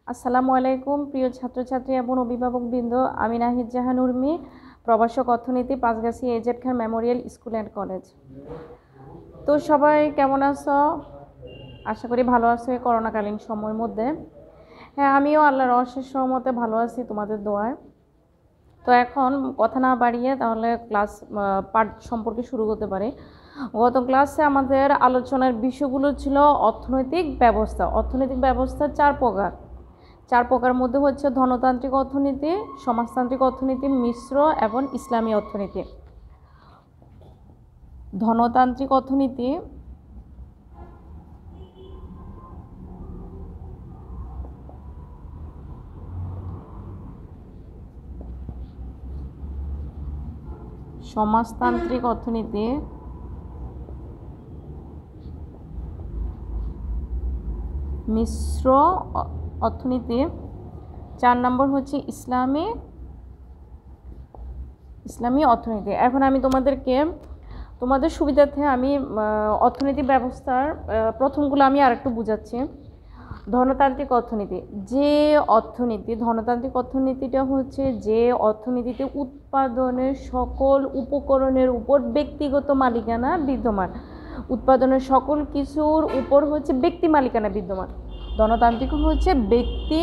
আসসালামু আলাইকুম প্রিয় ছাত্রছাত্রী এবং অভিভাবকবৃন্দ। আমি নাহিদ জাহান উর্মি, প্রভাষক অর্থনীতি, Panchgachhi A Z Khan memorial school and college. তো সবাই কেমন আছো? আশা করি ভালো আছো এই করোনাকালীন সময়ের মধ্যে। হ্যাঁ, আমিও আল্লাহর অশেষ রহমতে ভালো আছি তোমাদের দোয়ায়। তো এখন কথা না বাড়িয়ে তাহলে ক্লাস পাঠ সম্পর্কে শুরু করতে পারি। গত ক্লাসে আমাদের আলোচনার বিষয়গুলো ছিল অর্থনৈতিক ব্যবস্থা। অর্থনৈতিক ব্যবস্থা চার প্রকার মধ্যে হচ্ছে ধনতান্ত্রিক অর্থনীতি, সমাজতান্ত্রিক অর্থনীতি, মিশ্র এবং ইসলামী অর্থনীতি। ধনতান্ত্রিক অর্থনীতি সমাজতান্ত্রিক অর্থনীতি, মিশ্র অর্থনীতি, 4 নম্বর হচ্ছে ইসলামী অর্থনীতি। এখন আমি তোমাদের সুবিধার্থে আমি অর্থনৈতিক ব্যবস্থার প্রথমগুলো আমি আরেকটু বুঝাচ্ছি। ধনতান্ত্রিক অর্থনীতি, ধনতান্ত্রিক অর্থনীতিটা হচ্ছে যে অর্থনীতিতে উৎপাদনের সকল উপকরণের উপর ব্যক্তিগত মালিকানা বিদ্যমান। উৎপাদনের সকল কিছুর উপর হচ্ছে ব্যক্তি মালিকানা বিদ্যমান। ধনতান্ত্রিক হচ্ছে ব্যক্তি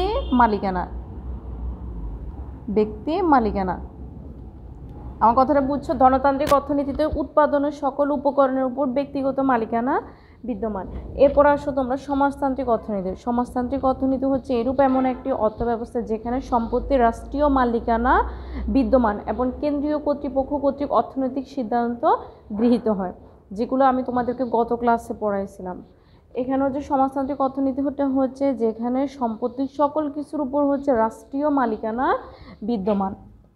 মালিকানা। আমার কথাটা বুঝছো? ধনতান্ত্রিক অর্থনীতিতে উৎপাদনের সকল উপকরণের উপর ব্যক্তিগত মালিকানা বিদ্যমান। এরপর আসো তোমরা সমাজতান্ত্রিক অর্থনীতি হচ্ছে এমন একটি অর্থব্যবস্থা যেখানে সম্পত্তি রাষ্ট্রীয় মালিকানা বিদ্যমান এবং কেন্দ্রীয় কর্তৃপক্ষ কর্তৃক অর্থনৈতিক সিদ্ধান্ত গৃহীত হয়, যেগুলো আমি তোমাদেরকে গত ক্লাসে পড়াইছিলাম। এখানে হচ্ছে সমাজতান্ত্রিক অর্থনীতি হচ্ছে যেখানে সম্পত্তির সকল কিছুর উপর হচ্ছে রাষ্ট্রীয় মালিকানা বিদ্যমান।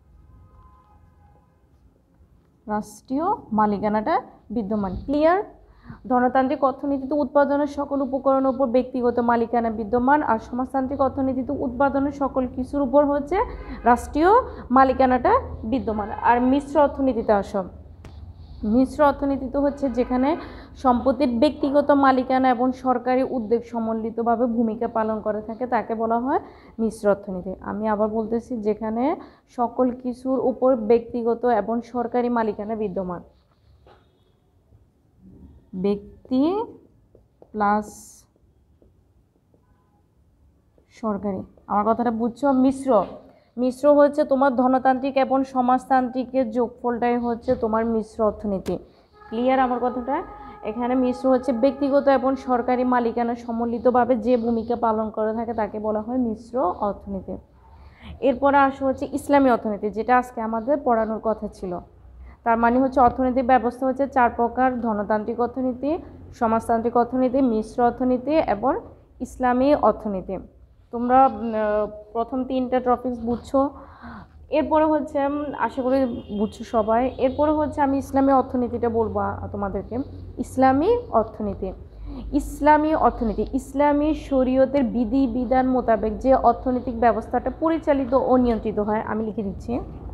ক্লিয়ার? ধনতান্ত্রিক অর্থনীতিতে উৎপাদনের সকল উপকরণের উপর ব্যক্তিগত মালিকানা বিদ্যমান, আর সমাজতান্ত্রিক অর্থনীতিতে উৎপাদনের সকল কিছুর উপর হচ্ছে রাষ্ট্রীয় মালিকানাটা বিদ্যমান। আর মিশ্র অর্থনীতিতে হচ্ছে যেখানে সম্পত্তির ব্যক্তিগত মালিকানা এবং সরকারি উদ্যোগ সম্মিলিতভাবে ভূমিকা পালন করে থাকে, তাকে বলা হয় মিশ্র অর্থনীতি। আমি আবার বলতেছি, যেখানে সকল কিছুর উপর ব্যক্তিগত এবং সরকারি মালিকানা বিদ্যমান। ব্যক্তি প্লাস সরকারি। আমার কথাটা বুঝছো? মিশ্র হচ্ছে তোমার ধনতান্ত্রিক এবং সমাজতান্ত্রিকের যোগফলটাই হচ্ছে তোমার মিশ্র অর্থনীতি। ক্লিয়ার আমার কথাটা? এখানে মিশ্র হচ্ছে ব্যক্তিগত এবং সরকারি মালিকানা সম্মিলিতভাবে যে ভূমিকা পালন করে থাকে তাকে বলা হয় মিশ্র অর্থনীতি। এরপরে আসা হচ্ছে ইসলামী অর্থনীতি, যেটা আজকে আমাদের পড়ানোর কথা ছিল। তার মানে হচ্ছে অর্থনৈতিক ব্যবস্থা হচ্ছে 4 প্রকার: ধনতান্ত্রিক অর্থনীতি, সমাজতান্ত্রিক অর্থনীতি, মিশ্র অর্থনীতি এবং ইসলামী অর্থনীতি। তোমরা প্রথম 3টা টপিকস বুঝছো। এরপরে হচ্ছে আশা করি বুঝছো সবাই। এরপরে হচ্ছে আমি ইসলামী অর্থনীতিটা বলবো তোমাদেরকে। ইসলামী অর্থনীতি ইসলামী শরীয়তের বিধি বিধান মোতাবেক যে অর্থনৈতিক ব্যবস্থাটা পরিচালিত ও নিয়ন্ত্রিত হয়। আমি লিখে দিচ্ছি।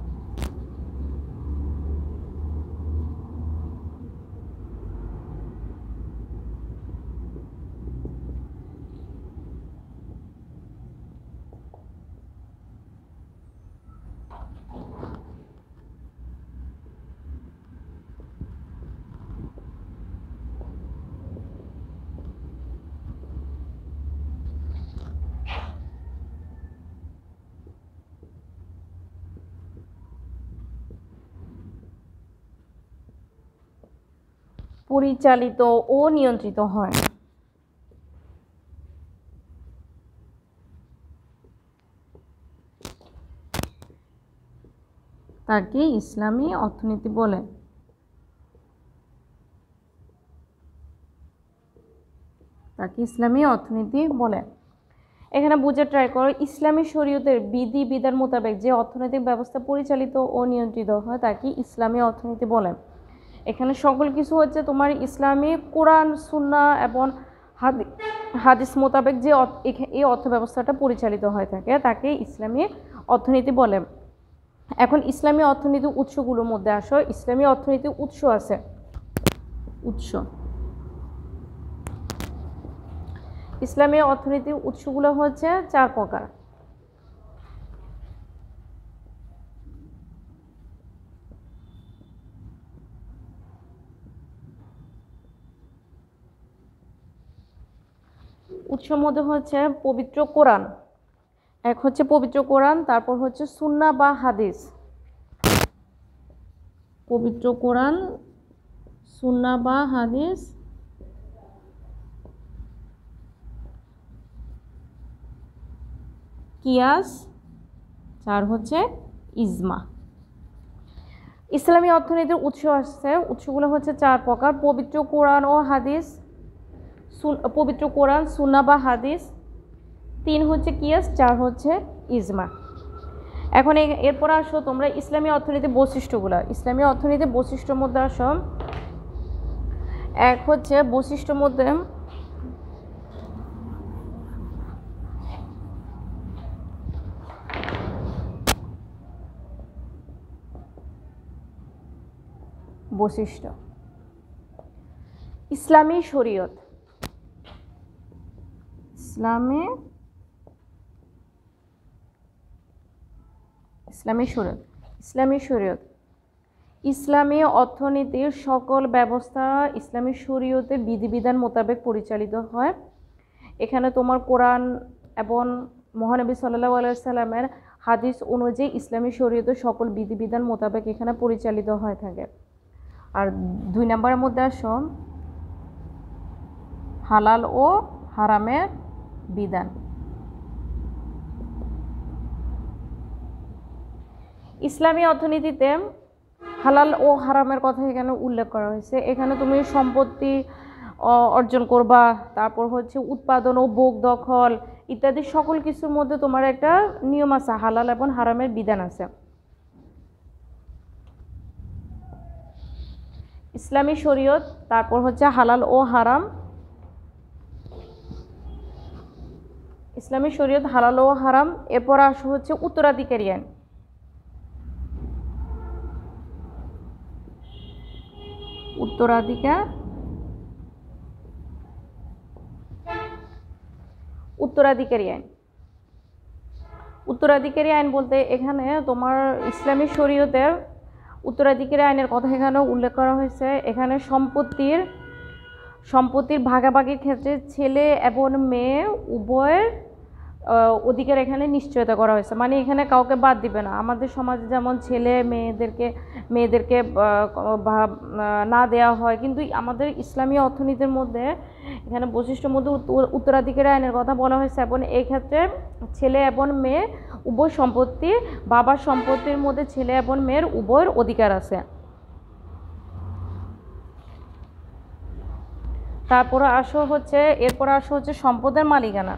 পরিচালিত ও নিয়ন্ত্রিত হয়। তাকে ইসলামী অর্থনীতি বলে। এখানে বুঝে ট্রাই করো। ইসলামী শরীয়তের বিধি বিধান মোতাবেক যে অর্থনৈতিক ব্যবস্থা পরিচালিত ও নিয়ন্ত্রিত হয় তাকে ইসলামী অর্থনীতি বলে। এখানে সকল কিছু হচ্ছে তোমার ইসলামী কোরআন সুন্নাহ এবং হাদিস মোতাবেক যে এই অর্থ ব্যবস্থাটা পরিচালিত হয়ে থাকে তাকে ইসলামী অর্থনীতি বলে। এখন ইসলামী অর্থনীতির উৎসগুলোর মধ্যে আসো। ইসলামী অর্থনীতির উৎস আছে। ইসলামী অর্থনীতির উৎসগুলো হচ্ছে 4 প্রকার। উৎসের মধ্যে হচ্ছে পবিত্র কোরআন, এক হচ্ছে পবিত্র কোরআন, তারপর হচ্ছে সুন্নাহ বা হাদিস। পবিত্র কোরআন, সুন্নাহ বা হাদিস, কিয়াস, 4 হচ্ছে ইজমা। ইসলামী অর্থনীতির উৎস আসছে, উৎসগুলো হচ্ছে 4 প্রকার: পবিত্র কোরআন ও হাদিস, পবিত্র কোরআন, সুন্নাহ বা হাদিস, 3 হচ্ছে কিয়াস, 4 হচ্ছে ইজমা। এখন এরপর আসো তোমরা ইসলামী অর্থনীতির বৈশিষ্ট্যগুলো। ইসলামী অর্থনীতির বৈশিষ্ট্যের মধ্যে আসো, এক হচ্ছে বৈশিষ্ট্যের মধ্যে বৈশিষ্ট্য ইসলামী শরীয়ত। ইসলামী শরীয়ত, ইসলামী শরীয়ত, ইসলামী অর্থনীতির সকল ব্যবস্থা ইসলামী শরীয়তের বিধিবিধান মোতাবেক পরিচালিত হয়। এখানে তোমার কোরআন এবং মহানবী সাল্লাল্লাহু আলাইহি সাল্লামের হাদিস অনুযায়ী ইসলামী শরীয়তের সকল বিধিবিধান মোতাবেক এখানে পরিচালিত হয়ে থাকে। আর 2 নম্বরের মধ্যে আসো হালাল ও হারামের বিধান। ইসলামী অর্থনীতিতে হালাল ও হারামের কথা এখানে উল্লেখ করা হয়েছে। এখানে তুমি সম্পত্তি অর্জন করবা, তারপর হচ্ছে উৎপাদন ও ভোগ দখল ইত্যাদি সকল কিছুর মধ্যে তোমার একটা নিয়ম আছে, হালাল এবং হারামের বিধান আছে। ইসলামী শরীয়ত, তারপর হচ্ছে হালাল ও হারাম। ইসলামী শরীয়ত, হালাল ও হারাম। এরপর আসা হচ্ছে উত্তরাধিকারী আইন। উত্তরাধিকারী আইন। উত্তরাধিকারী আইন বলতে এখানে তোমার ইসলামী শরীয়তের উত্তরাধিকারী আইনের কথা এখানে উল্লেখ করা হয়েছে। এখানে সম্পত্তির ভাগাভাগির ক্ষেত্রে ছেলে এবং মেয়ে উভয়ের অধিকার এখানে নিশ্চয়তা করা হয়েছে, মানে এখানে কাউকে বাদ দিবে না। আমাদের সমাজে যেমন ছেলে মেয়েদেরকে না দেওয়া হয়, কিন্তু আমাদের ইসলামী অর্থনীতির মধ্যে এখানে বৈশিষ্ট্যের মধ্যে উত্তরাধিকারী আইনের কথা বলা হয়েছে এবং এই ক্ষেত্রে ছেলে এবং মেয়ে উভয় বাবার সম্পত্তির মধ্যে ছেলে এবং মেয়ের উভয়ের অধিকার আছে। এরপর আসো হচ্ছে সম্পদের মালিকানা।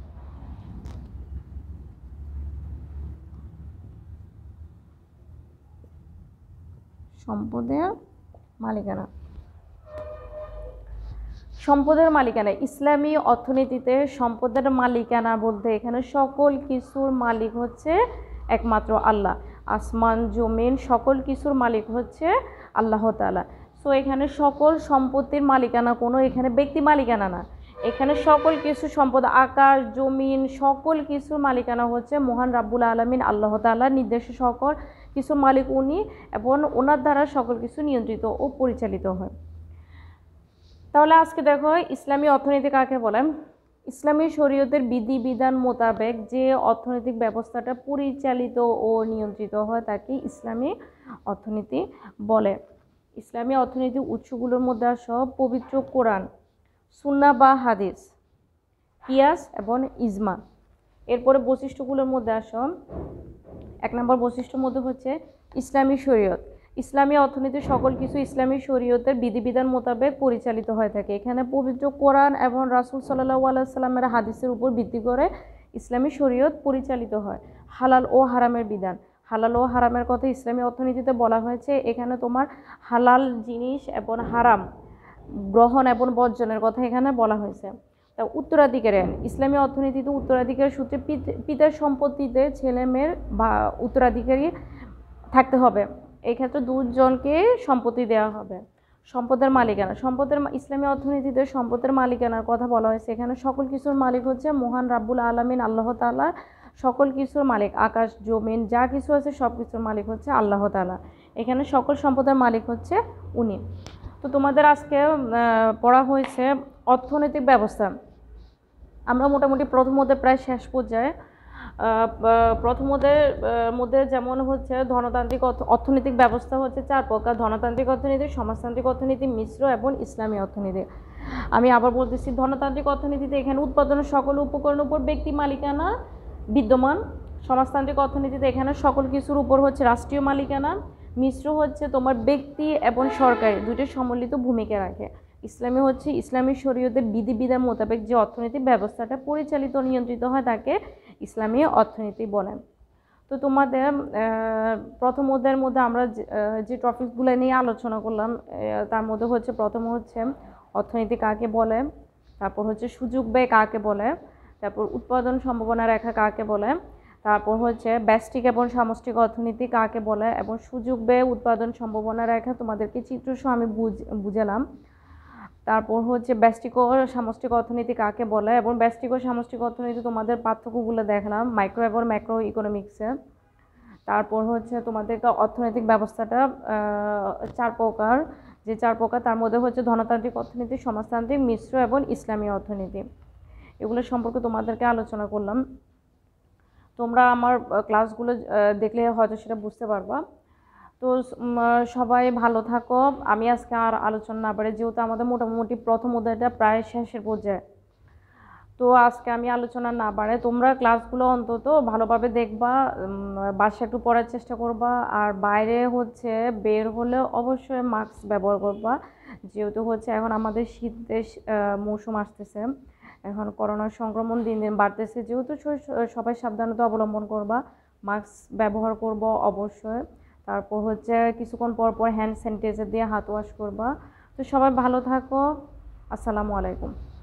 সম্পদের মালিকানা ইসলামী অর্থনীতিতে সম্পদের মালিকানা বলতে এখানে সকল কিছুর মালিক হচ্ছে একমাত্র আল্লাহ। আসমান জমিন সকল কিছুর মালিক হচ্ছে আল্লাহ তাআলা। সো এখানে সকল সম্পত্তির মালিকানা কোনো এখানে ব্যক্তি মালিকানা না, এখানে সকল কিছু সম্পদ আকাশ জমিন সকল কিছুর মালিকানা হচ্ছে মহান রাব্বুল আলামিন আল্লাহ তাআলার নির্দেশে সকল কিছুর মালিক উনি এবং ওনার দ্বারা সকল কিছু নিয়ন্ত্রিত ও পরিচালিত হয়। তাহলে আজকে দেখো ইসলামী অর্থনীতি কাকে বলেন। ইসলামী শরীয়তের বিধিবিধান মোতাবেক যে অর্থনৈতিক ব্যবস্থাটা পরিচালিত ও নিয়ন্ত্রিত হয় তাকে ইসলামী অর্থনীতি বলে। ইসলামী অর্থনীতির উৎসগুলোর মধ্যে সব পবিত্র কোরআন, সুন্নাহ বা হাদিস, কিয়াস এবং ইজমা। এরপরে বৈশিষ্ট্যগুলোর মধ্যে আসম 1 নম্বর বৈশিষ্ট্যের মধ্যে হচ্ছে ইসলামী শরীয়ত। ইসলামী অর্থনীতির সকল কিছু ইসলামী শরীয়তের বিধিবিধান মোতাবেক পরিচালিত হয়ে থাকে। এখানে পবিত্র কোরআন এবং রাসূল সাল্লাল্লাহু আলাইহি সাল্লামের হাদিসের উপর ভিত্তি করে ইসলামী শরীয়ত পরিচালিত হয়। হালাল ও হারামের বিধান, হালাল ও হারামের কথা ইসলামী অর্থনীতিতে বলা হয়েছে। এখানে তোমার হালাল জিনিস এবং হারাম গ্রহণ এবং বর্জনের কথা এখানে বলা হয়েছে। তা উত্তরাধিকারী আইন ইসলামী অর্থনীতিতে উত্তরাধিকার সূত্রে পিতার সম্পত্তিতে ছেলে মেয়ের বা উত্তরাধিকারী থাকতে হবে। এই ক্ষেত্রে 2 জনকে সম্পত্তি দেওয়া হবে। সম্পদের মালিকানা, ইসলামী অর্থনীতিতে সম্পদের মালিকানার কথা বলা হয়েছে। এখানে সকল কিছুর মালিক হচ্ছে মহান রাব্বুল আলামিন আল্লাহ তাআলা। সকল কিছুর মালিক, আকাশ জমিন যা কিছু আছে সব কিছুর মালিক হচ্ছে আল্লাহ তাআলা। এখানে সকল সম্পদের মালিক হচ্ছে উনি। তো তোমাদের আজকে পড়া হয়েছে অর্থনৈতিক ব্যবস্থা। আমরা মোটামুটি প্রথম অধ্যায় প্রায় শেষ পর্যায়ে। প্রথম অধ্যায়ের মধ্যে যেমন হচ্ছে ধনতান্ত্রিক অর্থনৈতিক ব্যবস্থা হচ্ছে 4 প্রকার: ধনতান্ত্রিক অর্থনীতি, সমাজতান্ত্রিক অর্থনীতি, মিশ্র এবং ইসলামী অর্থনীতি। আমি আবার বলতেছি, ধনতান্ত্রিক অর্থনীতিতে এখানে উৎপাদনের সকল উপকরণের উপর ব্যক্তি মালিকানা বিদ্যমান। সমাজতান্ত্রিক অর্থনীতিতে এখানে সকল কিছুর উপর হচ্ছে রাষ্ট্রীয় মালিকানা। মিশ্র হচ্ছে তোমার ব্যক্তি এবং সরকারি দুইটি সম্মিলিত ভূমিকা রাখে। ইসলামী হচ্ছে ইসলামী শরীয়তের বিধিবিধান মোতাবেক যে অর্থনৈতিক ব্যবস্থাটা পরিচালিত নিয়ন্ত্রিত হয় তাকে ইসলামী অর্থনীতি বলে। তো তোমাদের প্রথম অধ্যায়ের মধ্যে আমরা যে টপিকগুলো নিয়ে আলোচনা করলাম তার মধ্যে হচ্ছে প্রথম হচ্ছে অর্থনীতি কাকে বলে, তারপর হচ্ছে সুযোগ ব্যয় কাকে বলে, তারপর উৎপাদন সম্ভাবনা রেখা কাকে বলে, তারপর হচ্ছে ব্যষ্টিক এবং সামষ্টিক অর্থনীতি কাকে বলে, এবং সুযোগ ব্যয় উৎপাদন সম্ভাবনা রেখা তোমাদেরকে চিত্রসহ আমি বুঝালাম। তারপর হচ্ছে ব্যষ্টিক ও সামষ্টিক অর্থনীতি কাকে বলে, এবং ব্যষ্টিক ও সামষ্টিক অর্থনীতি তোমাদের পার্থক্যগুলো দেখলাম মাইক্রো এবং ম্যাক্রো ইকোনমিক্সে। তারপর হচ্ছে তোমাদেরকে অর্থনৈতিক ব্যবস্থাটা 4 প্রকার, যে 4 প্রকার তার মধ্যে হচ্ছে ধনতান্ত্রিক অর্থনীতি, সমাজতান্ত্রিক, মিশ্র এবং ইসলামী অর্থনীতি, এগুলো সম্পর্কে তোমাদেরকে আলোচনা করলাম। তোমরা আমার ক্লাসগুলো দেখলে হয়তো সেটা বুঝতে পারবা। তো সবাই ভালো থাকো। আমি আজকে আর আলোচনা না পারি, যেহেতু আমাদের মোটামুটি প্রথম অধ্যায়টা প্রায় শেষের পর্যায়ে। তো আজকে আমি আলোচনা না পারে, তোমরা ক্লাসগুলো অন্তত ভালোভাবে দেখবা, বাসায় একটু পড়ার চেষ্টা করবা। আর বাইরে হচ্ছে বের হলে অবশ্যই মাস্ক ব্যবহার করবা, যেহেতু হচ্ছে এখন আমাদের শীতের মৌসুম আসতেছে, এখন করোনার সংক্রমণ দিন দিন বাড়তেছে, যেহেতু সবাই সাবধানতা অবলম্বন করবা, মাস্ক ব্যবহার করব অবশ্যই। তারপর হচ্ছে কিছুক্ষণ পর পর হ্যান্ড স্যানিটাইজার দিয়ে হাত ওয়াশ করবা। তো সবাই ভালো থাকো। আসসালামু আলাইকুম।